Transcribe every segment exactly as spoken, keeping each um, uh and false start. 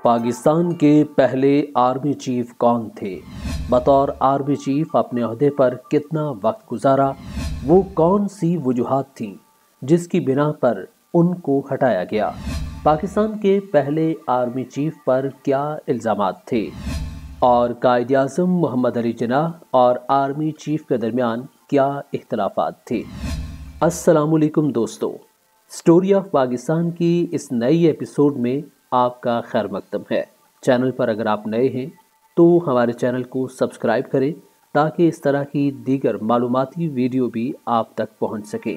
پاکستان کے پہلے army chief کون تھے؟ بطور آرمی چیف اپنے عہدے پر کتنا وقت گزارا؟ وہ کون سی وجوہات تھیں جس کی بنا پر ان کو ہٹایا گیا؟ پاکستان کے پہلے آرمی چیف پر کیا الزامات تھے؟ اور قائد اعظم محمد علی جناح اور آرمی چیف کے درمیان کیا اختلافات تھے؟ السلام علیکم دوستو، سٹوری آف پاکستان کی اس نئی ایپیسوڈ میں آپ کا خیر مقدم ہے۔ چینل پر اگر آپ نئے ہیں تو ہمارے چینل کو سبسکرائب کریں تاکہ اس طرح کی دیگر معلوماتی ویڈیو بھی آپ تک پہنچ سکیں۔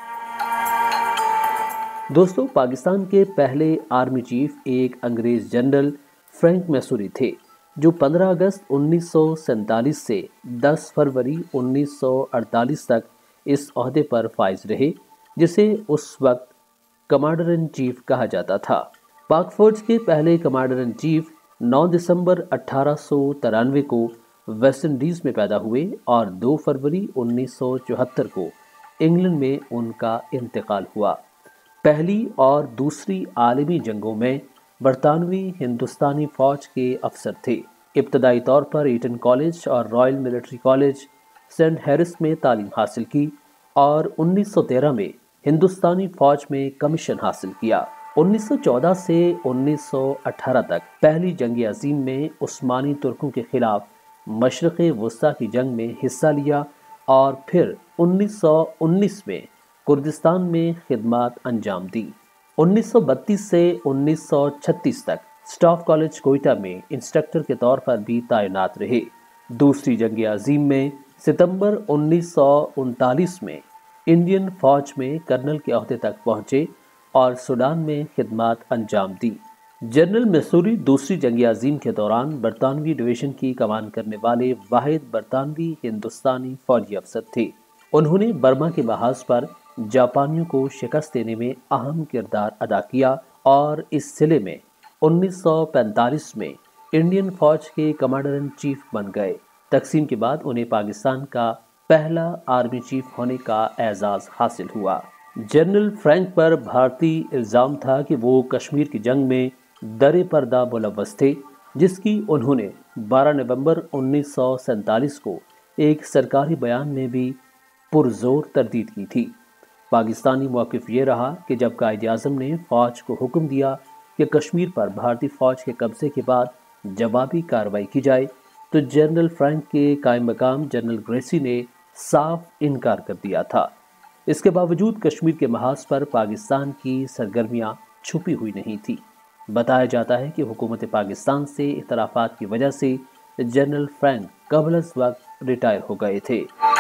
دوستو، پاکستان کے پہلے آرمی چیف ایک انگریز جنرل فرینک میسوری تھے جو پندرہ اگست انیس سو سینتالیس سے دس فروری انیس سو اڑتالیس تک اس عہدے پر فائز رہے، جسے اس وقت کمانڈر ان چیف کہا جاتا تھا۔ پاک فوج کے پہلے کمانڈر ان چیف نو دسمبر اٹھارہ سو ترانوے کو ویسٹ انڈیز میں پیدا ہوئے اور دو فروری انیس سو چوہتر کو انگلینڈ میں ان کا انتقال ہوا۔ پہلی اور دوسری عالمی جنگوں میں برطانوی ہندوستانی فوج کے افسر تھے۔ ابتدائی طور پر ایٹن کالج اور Royal Military College Sandhurst میں تعلیم حاصل کی اور انیس سو تیرہ میں ہندوستانی فوج میں کمیشن حاصل کیا۔ انیس سو چودہ سے انیس سو اٹھارہ تک پہلی جنگ عظیم میں عثمانی ترکوں کے خلاف مشرق وسطیٰ کی جنگ میں حصہ لیا اور پھر انیس سو انیس میں کردستان میں خدمات انجام دی۔ انیس سو بتیس سے انیس سو چھتیس تک اسٹاف کالج کوئٹہ میں انسٹرکٹر کے طور پر بھی تعینات رہے۔ دوسری جنگ عظیم میں ستمبر انیس سو انتالیس میں انڈین فوج میں کرنل کے عہدے تک پہنچے اور سوڈان میں خدمات انجام دی۔ جنرل میسوری دوسری جنگ عظیم کے دوران برطانوی ڈویژن کی کمان کرنے والے واحد برطانوی ہندوستانی فوجی افسر تھے۔ انہوں نے برما کے محاذ پر جاپانیوں کو شکست دینے میں اہم کردار ادا کیا اور اس سلسلے میں انیس سو پینتالیس میں انڈین فوج کے کمانڈر ان چیف بن گئے۔ تقسیم کے بعد انہیں پاکستان کا پہلا آرمی چیف ہونے کا اعزاز حاصل ہوا۔ جنرل فرینک پر بھارتی الزام تھا کہ وہ کشمیر کی جنگ میں در پردہ ملوث تھے، جس کی انہوں نے بارہ نومبر انیس سو سینتالیس کو ایک سرکاری بیان میں بھی پرزور تردید کی تھی۔ پاکستانی موقف یہ رہا کہ جب قائد اعظم نے فوج کو حکم دیا کہ کشمیر پر بھارتی فوج کے قبضے کے بعد جوابی کارروائی کی جائے تو جنرل فرینک کے قائم مقام جنرل گریسی نے صاف انکار کر دیا تھا۔ اس کے باوجود کشمیر کے محاذ پر پاکستان کی سرگرمیاں چھپی ہوئی نہیں تھی۔ بتایا جاتا ہے کہ حکومت پاکستان سے اختلافات کی وجہ سے جنرل فرینک قبل از وقت ریٹائر ہو گئے تھے۔